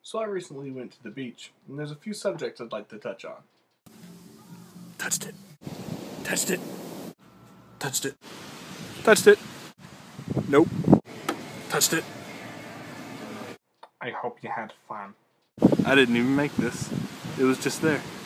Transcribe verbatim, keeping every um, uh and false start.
So I recently went to the beach, and there's a few subjects I'd like to touch on. Touched it. Touched it. Touched it. Touched it. Nope. Touched it. I hope you had fun. I didn't even make this. It was just there.